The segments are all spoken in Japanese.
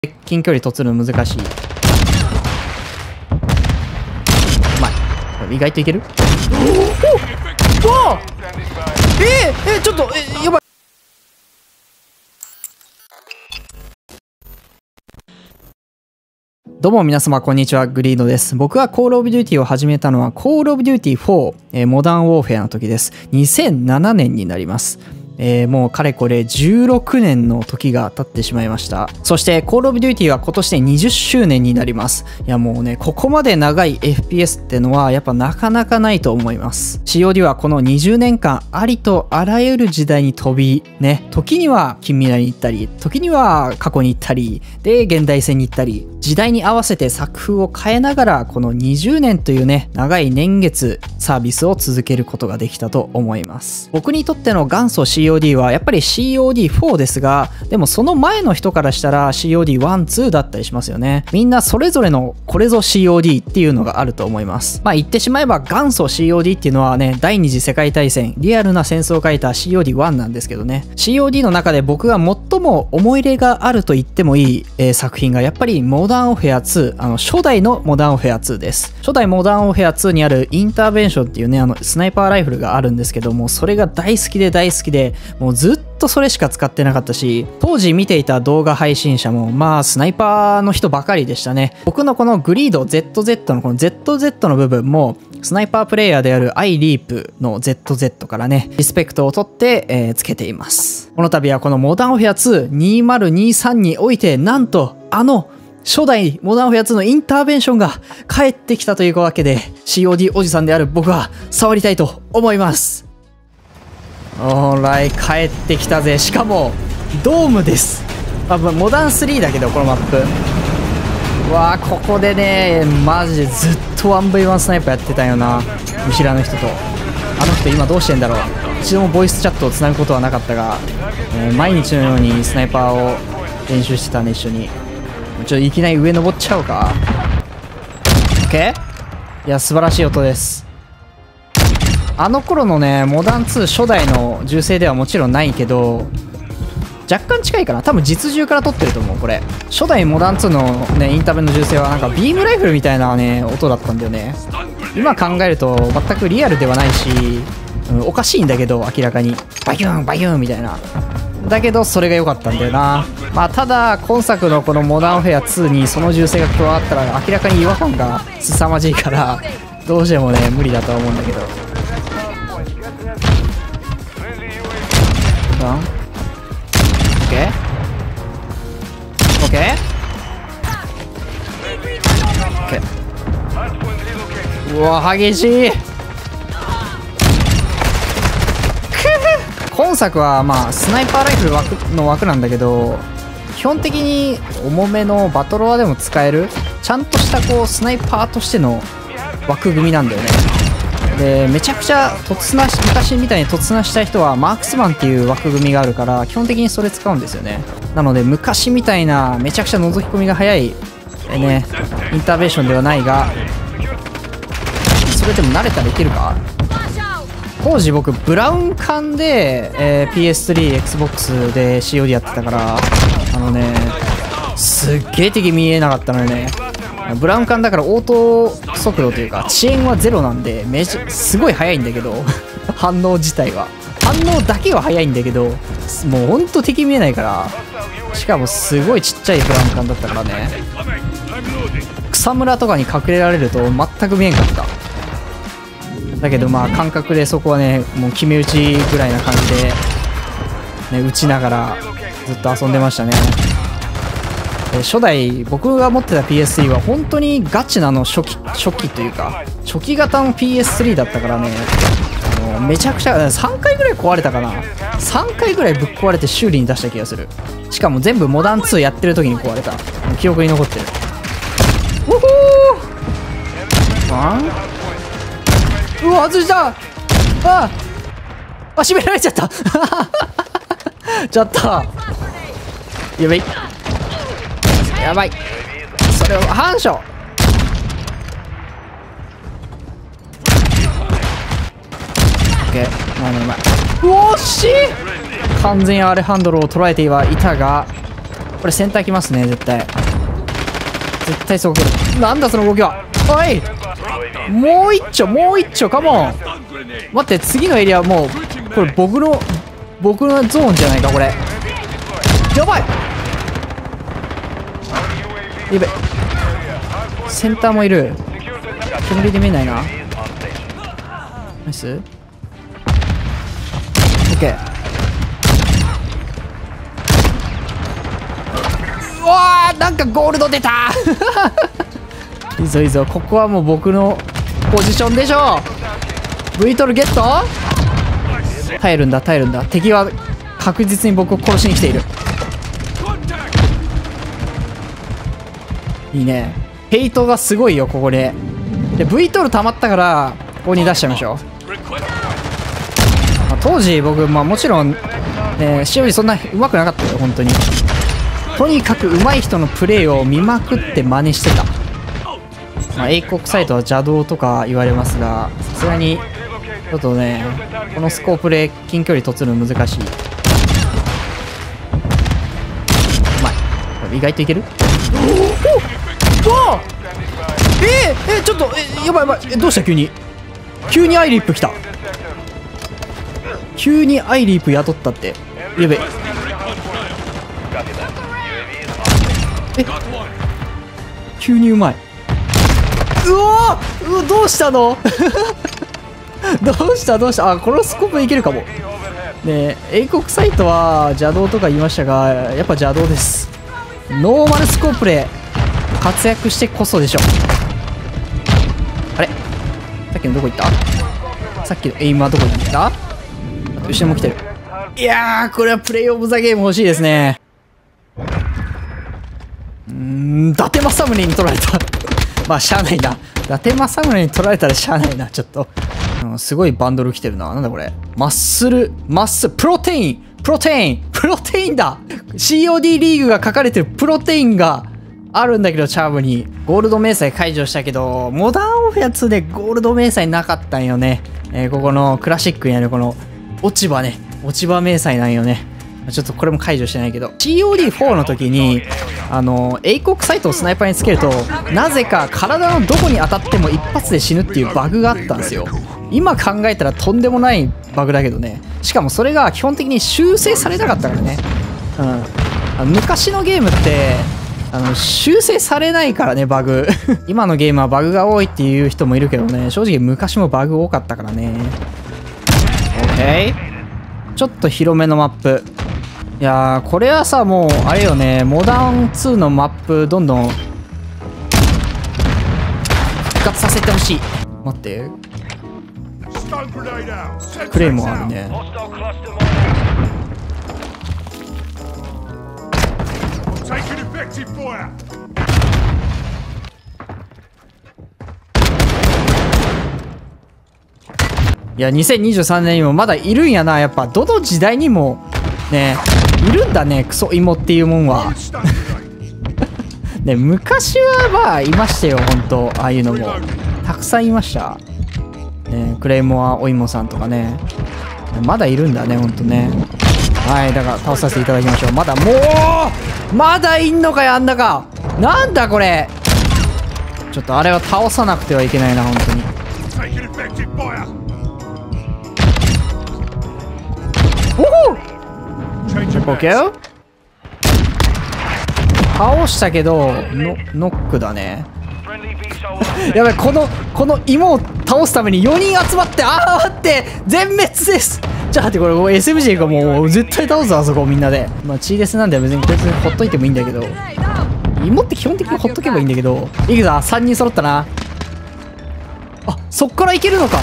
近距離突るの難しい。うまい。意外といける。おおわあちょっとやばい。どうも皆様こんにちは、グリードです。僕がコールオブデューティーを始めたのはコールオブデューティー4、モダンウォーフェアの時です。2007年になります。もうかれこれ16年の時が経ってしまいました。そしてコールオブデューティーは今年で20周年になります。いやもうね、ここまで長い FPS ってのはやっぱなかなかないと思います。COD はこの20年間ありとあらゆる時代に飛び、ね、時には近未来に行ったり、時には過去に行ったり、で、現代戦に行ったり、時代に合わせて作風を変えながらこの20年というね、長い年月サービスを続けることができたと思います。僕にとっての元祖 COD はやっぱり COD4 ですが、でもその前の人からしたら COD1、2だったりしますよね。みんなそれぞれのこれぞ COD っていうのがあると思います。まあ言ってしまえば元祖 COD っていうのはね、第二次世界大戦、リアルな戦争を書いた COD1 なんですけどね。COD の中で僕が最も思い入れがあると言ってもいい、作品がやっぱりモダンオフェア2、初代のモダンオフェア2です。初代モダンオフェア2にあるインターベンションっていうね、スナイパーライフルがあるんですけども、それが大好きで大好きで、もうずっとそれしか使ってなかったし、当時見ていた動画配信者もまあスナイパーの人ばかりでしたね。僕のこのグリード ZZ のこの ZZ の部分もスナイパープレイヤーであるアイリープの ZZ からね、リスペクトを取って、つけています。この度はこのモダンオフェア22023において、なんと初代モダンオフェア2のインターベンションが帰ってきたというわけで、 COD おじさんである僕は触りたいと思います。オーライ、帰ってきたぜ。しかもドームです。モダン3だけどこのマップ。うわー、ここでね、マジでずっと 1v1 スナイパーやってたよな、見知らぬ人と。あの人今どうしてんだろう。一度もボイスチャットをつなぐことはなかったが、毎日のようにスナイパーを練習してたね、一緒に。いきなり上登っちゃおうか。 OK？ いや素晴らしい音です。あの頃のね、モダン2初代の銃声ではもちろんないけど、若干近いかな。多分実銃から撮ってると思う。これ初代モダン2のね、インターベンの銃声はなんかビームライフルみたいなね、音だったんだよね。今考えると全くリアルではないし、おかしいんだけど、明らかにバキュンバキュンみたいな。だけどそれが良かったんだよな。まあただ今作のこのモダンオフェア2にその銃声が加わったら明らかに違和感が凄まじいから、どうしてもね無理だとは思うんだけど。うわ激しい。今作はまあスナイパーライフルの枠なんだけど、基本的に重めのバトロワでも使えるちゃんとしたこうスナイパーとしての枠組みなんだよね。でめちゃくちゃ昔みたいに突ナしたい人はマークスマンっていう枠組みがあるから、基本的にそれ使うんですよね。なので昔みたいなめちゃくちゃ覗き込みが早いね、インターベンションではないが、それでも慣れたらいけるか。当時僕ブラウン管で、PS3、Xbox で COD やってたから、すっげえ敵見えなかったのよね。ブラウン管だからオート速度というか遅延はゼロなんで、すごい速いんだけど反応自体は、反応だけは速いんだけど、もうほんと敵見えないから、しかもすごいちっちゃいブラウン管だったからね、草むらとかに隠れられると全く見えんかった。だけどまあ感覚でそこはね、もう決め打ちぐらいな感じで、ね、打ちながらずっと遊んでましたね。初代僕が持ってた PS3 は本当にガチな初期というか初期型の PS3 だったからね、めちゃくちゃ3回ぐらい壊れたかな。3回ぐらいぶっ壊れて修理に出した気がする。しかも全部モダン2やってる時に壊れた。記憶に残ってる。うほー、うわ外した。閉められちゃったちょっとやばいやばい、それを反射。オッケー、まあうおっしい。完全にアレハンドロを捉えてはいたが、 これセンター来ますね、絶対。絶対そこ来る。なんだその動きは。おい、もう一丁、もう一丁、カモン。待って、次のエリアもう、これ僕のゾーンじゃないか、これ。やばい。やべ。センターもいる。煙で見えないな。ナイス。オッケー。うわー、なんかゴールド出たいいぞいいぞ、ここはもう僕のポジションでしょう。 V トルゲット。耐えるんだ耐えるんだ。敵は確実に僕を殺しに来ている。いいね。ヘイトがすごいよ、ここで。で V トル溜まったからここに出しちゃいましょう。当時僕、もちろん、COD そんな上手くなかったよ、本当に。とにかく上手い人のプレーを見まくって真似してた。英国サイトは邪道とか言われますが、さすがにちょっとね、このスコープで近距離突るの難しい。うまい。意外といける。おお、ちょっとやばいやばい。どうした急に。急にアイリップ来た。急にアイリップ雇ったって。やべ急にうまい。うわー、どうしたのどうしたあ、このスコープいけるかも。ねえ、英国サイトは邪道とか言いましたが、やっぱ邪道です。ノーマルスコープで活躍してこそでしょ。あれ、さっきのどこ行った。さっきのエイムはどこに行った。後ろも来てる。いやー、これはプレイオブザゲーム欲しいですね。伊達政宗に取られたまあしゃあないな。伊達政宗に取られたらしゃあないな、ちょっと。すごいバンドル来てるな。なんだこれ。マッスル、プロテインだ。 COD リーグが書かれてるプロテインがあるんだけど、チャームに。ゴールド明細解除したけど、モダンオフェア2でゴールド明細なかったんよね。ここのクラシックにあるこの落ち葉ね。落ち葉明細なんよね。ちょっとこれも解除してないけど。COD4 の時に、英国サイトをスナイパーにつけると、なぜか体のどこに当たっても一発で死ぬっていうバグがあったんですよ。今考えたらとんでもないバグだけどね。しかもそれが基本的に修正されなかったからね。昔のゲームって、修正されないからね、バグ。今のゲームはバグが多いっていう人もいるけどね、正直昔もバグ多かったからね。OK。ちょっと広めのマップ。いやー、これはさ、もう、あれよね、モダン2のマップ、どんどん、復活させてほしい。待って。クレイもあるね。いや、2023年にもまだいるんやな。やっぱ、どの時代にも、ね、いるんだね、クソ芋っていうもんは。ね、昔はまあ、いましたよ、ほんと。ああいうのも。たくさんいました。ね、クレイモアお芋さんとかね。まだいるんだね、ほんとね。はい、だから倒させていただきましょう。まだ、もうまだいんのかよ、あんだか。なんだこれ。ちょっとあれは倒さなくてはいけないな、ほんとに。おおオッケー。倒したけどノックだね。やばい、この芋を倒すために4人集まって、待って、全滅です。じゃあ待って、これ SMG がもう絶対倒す、あそこみんなで。まあチーレスなんで別にほっといてもいいんだけど、芋って基本的にほっとけばいいんだけど。いくぞ、3人揃ったな。あ、そっからいけるのか。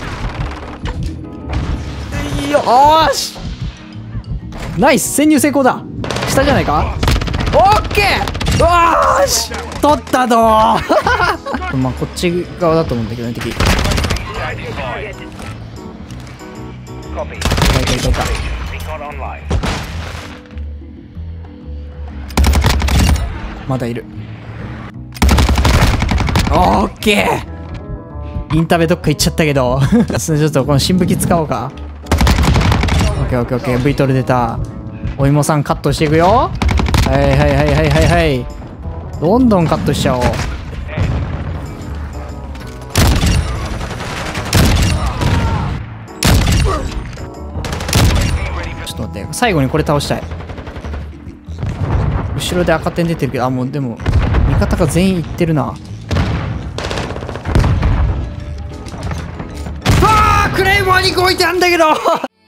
よーし、ナイス、潜入成功だ。下じゃないか。オッケー、よーし、取ったぞーまあこっち側だと思うんだけどね、敵。まだいる。オッケー、インターベどっか行っちゃったけどちょっとこの新武器使おうか。オッケーオッケーオッケー、V トル出た。お芋さんカットしていくよ。 はいはいはいはいはいはい。どんどんカットしちゃおう。ちょっと待って、最後にこれ倒したい。後ろで赤点出てるけど、あ、もうでも味方が全員いってるな。クレイモアに動いてあんだけど